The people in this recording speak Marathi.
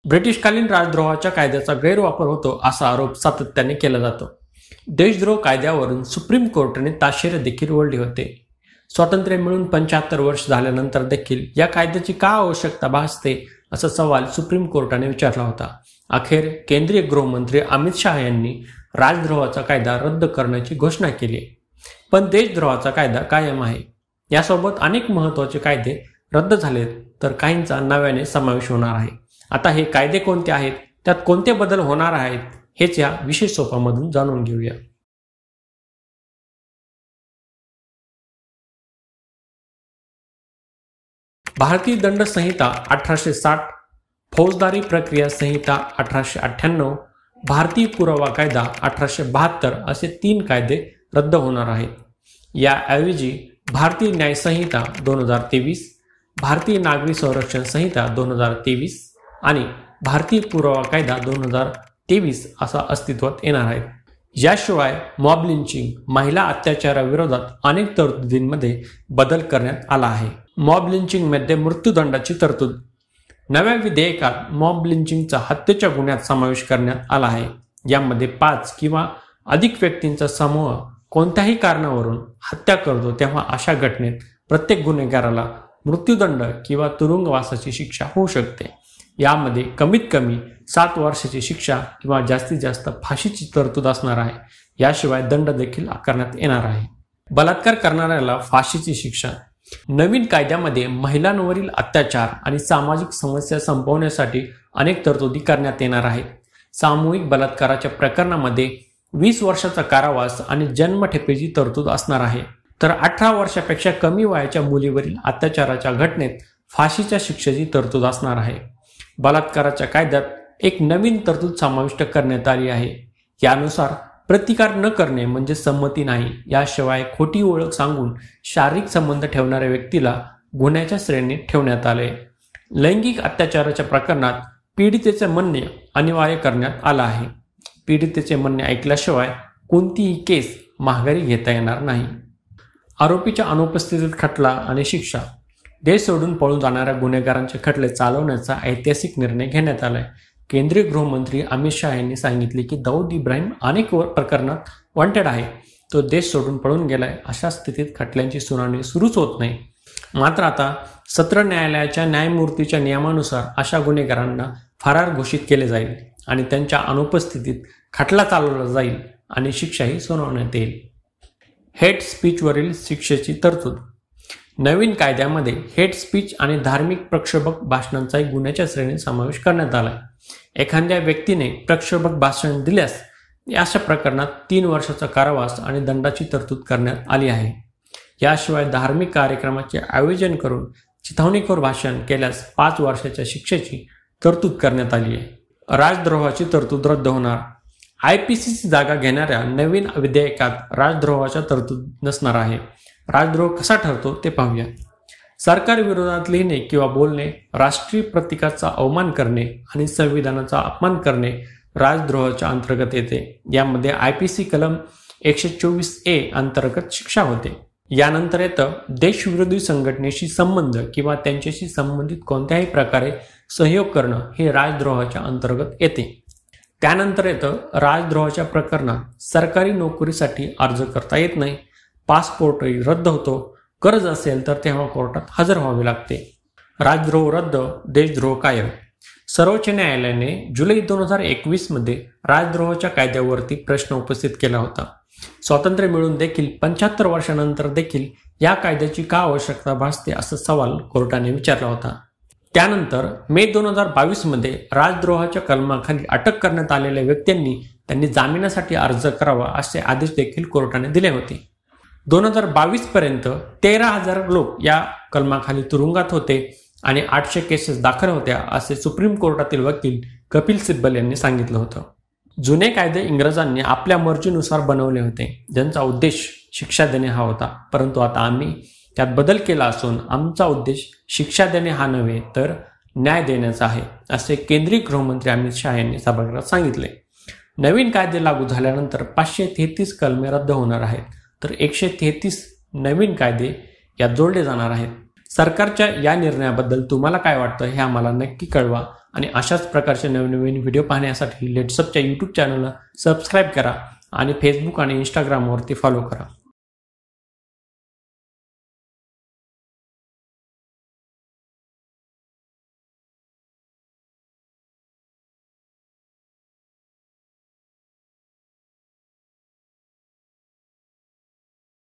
ब्रिटिशकालीन राजद्रोहाच्या कायद्याचा गैरवापर होतो असा आरोप सातत्याने केला जातो। देशद्रोह कायद्यावरून सुप्रीम कोर्टाने ताशेरे देखील ओढले होते। स्वातंत्र्य मिळून 75 वर्ष झाल्यानंतर देखील या कायद्याची का आवश्यकता भासते असा सवाल सुप्रीम कोर्टाने विचारला होता। अखेर केंद्रीय गृहमंत्री अमित शहा यांनी राजद्रोहाचा कायदा रद्द करण्याची घोषणा केली, पण देशद्रोहाचा कायदा कायम आहे। यासोबत अनेक महत्त्वाचे कायदे रद्द झालेत, तर काहींचा नव्याने समावेश होणार आहे। आता हे कायदे कोणते आहेत, त्यात कोणते बदल होणार आहेत, हेच या विशेष सोपामधून जाणून घेऊया। भारतीय दंड संहिता 1860, फौजदारी प्रक्रिया संहिता 1898, भारतीय पुरावा कायदा 1872 असे 3 कायदे रद्द होणार आहेत। याऐवजी भारतीय न्याय संहिता 2023, भारतीय नागरी संरक्षण संहिता 2023 आणि भारतीय पुरावा कायदा 2023 असा अस्तित्वात येणार आहे। याशिवाय मॉब लिंचिंग, महिला अत्याचाराविरोधात अनेक तरतुदींमध्ये बदल करण्यात आला आहे। मॉब लिंचिंगमध्ये मृत्यूदंडाची तरतूद, नव्या विधेयकात मॉब लिंचिंगचा हत्येच्या गुन्ह्यात समावेश करण्यात आला आहे। यामध्ये 5 किंवा अधिक व्यक्तींचा समूह कोणत्याही कारणावरून हत्या करतो तेव्हा अशा घटनेत प्रत्येक गुन्हेगाराला मृत्यूदंड किंवा तुरुंगवासाची शिक्षा होऊ शकते। यामध्ये कमीत कमी 7 वर्षाची शिक्षा किंवा जास्तीत जास्त फाशीची तरतूद असणार आहे। याशिवाय दंड देखील आकारण्यात येणार आहे। बलात्कार करणाऱ्याला फाशीची शिक्षा, नवीन कायद्यामध्ये महिलांवरील अत्याचार आणि सामाजिक समस्या संपवण्यासाठी अनेक तरतुदी करण्यात येणार आहेत। सामूहिक बलात्काराच्या प्रकरणामध्ये 20 वर्षाचा कारावास आणि जन्मठेपेची तरतूद असणार आहे, तर 18 वर्षापेक्षा कमी वयाच्या मुलीवरील अत्याचाराच्या घटनेत फाशीच्या शिक्षेची तरतूद असणार आहे। बलात्काराच्या कायद्यात एक नवीन तरतूद समाविष्ट करण्यात आली आहे। यानुसार प्रतिकार न करणे म्हणजे संमती नाही। याशिवाय खोटी ओळख सांगून शारीरिक संबंध ठेवणाऱ्या व्यक्तीला गुन्ह्याच्या श्रेणीत ठेवण्यात आले। लैंगिक अत्याचाराच्या प्रकरणात पीडितेचे म्हणणे अनिवार्य करण्यात आलं आहे। पीडितेचे म्हणणे ऐकल्याशिवाय कोणतीही केस माघारी घेता येणार नाही। आरोपीच्या अनुपस्थितीत खटला आणि शिक्षा, देश सोडून पळून जाणाऱ्या गुन्हेगारांचे खटले चालवण्याचा ऐतिहासिक निर्णय घेण्यात आलाय। केंद्रीय गृहमंत्री अमित शहा यांनी सांगितले की दाऊद इब्राहिम अनेक प्रकरणात वॉन्टेड आहे, तो देश सोडून पळून गेलाय। अशा स्थितीत खटल्यांची सुनावणी सुरूच होत नाही। मात्र आता सत्र न्यायालयाच्या न्यायमूर्तीच्या नियमानुसार अशा गुन्हेगारांना फरार घोषित केले जाईल आणि त्यांच्या अनुपस्थितीत खटला चालवला जाईल आणि शिक्षाही सुनावण्यात येईल। हेट स्पीचवरील शिक्षेची तरतूद, नवीन कायद्यामध्ये हेट स्पीच आणि धार्मिक प्रक्षोभक भाषणांचाही गुन्ह्याच्या श्रेणीत समावेश करण्यात आला आहे। एखाद्या व्यक्तीने प्रक्षोभक भाषण दिल्यास अशा प्रकरणात 3 वर्षाचा कारावास आणि दंडाची तरतूद करण्यात आली आहे। याशिवाय धार्मिक कार्यक्रमाचे आयोजन करून चिथावणीखोर भाषण केल्यास 5 वर्षाच्या शिक्षेची तरतूद करण्यात आली आहे। राजद्रोहाची तरतूद रद्द होणार, IPCची जागा घेणाऱ्या नवीन विधेयकात राजद्रोहाच्या तरतूद नसणार आहे। राजद्रोह कसा ठरतो ते पाहूया। सरकार विरोधात लिहिणे किंवा बोलणे, राष्ट्रीय प्रतीकाचा अवमान करणे आणि संविधानाचा अपमान करणे राजद्रोहाच्या अंतर्गत येते। यामध्ये IPC कलम 124A अंतर्गत शिक्षा होते। यानंतर येतं देशविरोधी संघटनेशी संबंध किंवा त्यांच्याशी संबंधित कोणत्याही प्रकारे सहयोग करणं, हे राजद्रोहाच्या अंतर्गत येते। त्यानंतर येतं राजद्रोहाच्या प्रकरणात सरकारी नोकरीसाठी अर्ज करता येत नाही, पासपोर्टही रद्द होतो, कर्ज असेल तर तेव्हा कोर्टात हजर व्हावे लागते। राजद्रोह रद्द, देशद्रोह कायम। सर्वोच्च न्यायालयाने जुलै 2021 मध्ये राजद्रोहाच्या कायद्यावरती प्रश्न उपस्थित केला होता। स्वातंत्र्य मिळून देखील 75 वर्षानंतर देखील या कायद्याची का आवश्यकता भासते असा सवाल कोर्टाने विचारला होता। त्यानंतर मे 2022 मध्ये राजद्रोहाच्या कलमाखाली अटक करण्यात आलेल्या व्यक्तींनी त्यांनी जामिनासाठी अर्ज करावा असे आदेश देखील कोर्टाने दिले होते। 2022 पर्यंत 13,000 लोक या कलमाखाली तुरुंगात होते आणि 800 केसेस दाखल होत्या असे सुप्रीम कोर्टातील वकील कपिल सिब्बल यांनी सांगितलं होतं। जुने कायदे इंग्रजांनी आपल्या मर्जीनुसार बनवले होते, ज्यांचा उद्देश शिक्षा देणे हा होता, परंतु आता आम्ही त्यात बदल केला असून आमचा उद्देश शिक्षा देणे हा नव्हे तर न्याय देण्याचा आहे, असे केंद्रीय गृहमंत्री अमित शहा यांनी सभागृहात सांगितले। नवीन कायदे लागू झाल्यानंतर 533 कलमे रद्द होणार आहेत, तर 133 नवीन कायदे यात जोडले जाणार आहेत। सरकारच्या या निर्णयाबद्दल तुम्हाला काय वाटतं हे आम्हाला नक्की कळवा आणि अशाच प्रकारचे नवनवीन व्हिडिओ पाहण्यासाठी लेट्सअपच्या यूट्यूब चॅनलला सबस्क्राईब करा आणि फेसबुक आणि इंस्टाग्रामवरती फॉलो करा.